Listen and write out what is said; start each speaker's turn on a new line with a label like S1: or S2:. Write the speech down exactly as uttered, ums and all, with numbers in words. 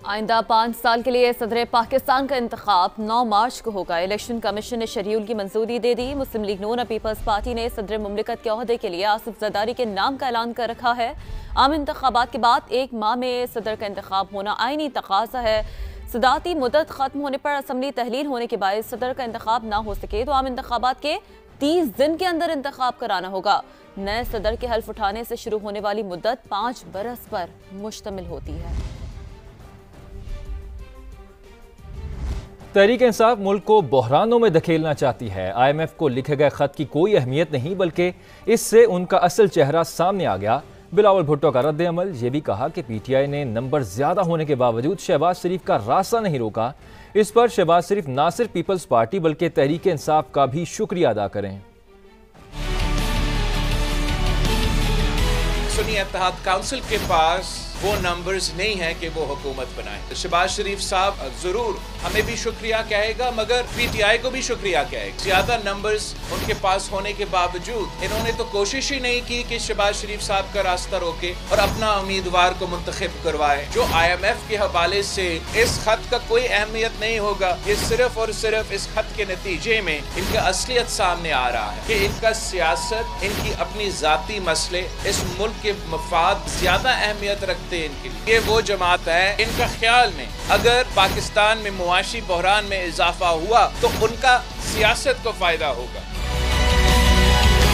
S1: آئندہ پانچ سال کے لیے صدر پاکستان کا انتخاب نو مارچ کو ہوگا۔ الیکشن کمیشن نے شیڈیول کی منظوری دے دی۔ مسلم لیگ نون اور پیپلز پارٹی نے صدر مملکت کے عہدے کے لیے آصف زرداری کے نام کا اعلان کر رکھا ہے۔ عام انتخابات کے بعد ایک ماہ میں صدر کا انتخاب ہونا آئینی تقاضا ہے۔ صدارتی مدت ختم ہونے پر اسمبلی تحلیل ہونے کے باعث صدر کا انتخاب نہ ہو سکے تو عام انتخابات کے تیس دن کے اندر انتخاب کرانا ہوگا۔ نئے صدر کے حلف اٹھانے سے شروع ہونے والی مدت پانچ برس پر مشتمل ہوتی ہے۔
S2: تحریک انصاف ملک کو بحرانوں میں دھکیلنا چاہتی ہے۔ آئی ایم ایف کو لکھے گئے خط کی کوئی اہمیت نہیں، بلکہ اس سے ان کا اصل چہرہ سامنے آ گیا۔ بلاول بھٹو کا رد عمل، یہ بھی کہا کہ پی ٹی آئی نے نمبر زیادہ ہونے کے باوجود شہباز شریف کا راستہ نہیں روکا۔ اس پر شہباز شریف نہ صرف پیپلز پارٹی بلکہ تحریک انصاف کا بھی شکریہ ادا کریں۔
S3: سنی اتحاد کونسل کے پاس وہ نمبرز نہیں ہیں کہ وہ حکومت بنائیں۔ شہباز شریف صاحب ضرور ہمیں بھی شکریہ کہے گا، مگر پی ٹی آئی کو بھی شکریہ کہے گا۔ زیادہ نمبرز ان کے پاس ہونے کے باوجود انہوں نے تو کوشش ہی نہیں کی کہ شہباز شریف صاحب کا راستہ روکے اور اپنا امیدوار کو منتخب کروائے۔ جو آئی ایم ایف کے حوالے سے اس خط کا کوئی اہمیت نہیں ہوگا، یہ صرف اور صرف اس خط کے نتیجے میں ان کا اصلیت سامنے آ رہا ہے کہ ان کا سیاست، ان کی اپنی ذاتی مسئلے اس ملک کے مفاد زیادہ اہمیت رکھتے ان کے لیے۔ یہ وہ جماعت ہے ان کا خیال میں اگر پاکستان میں معاشی بحران میں اضافہ ہوا تو ان کا سیاست کو فائدہ ہوگا۔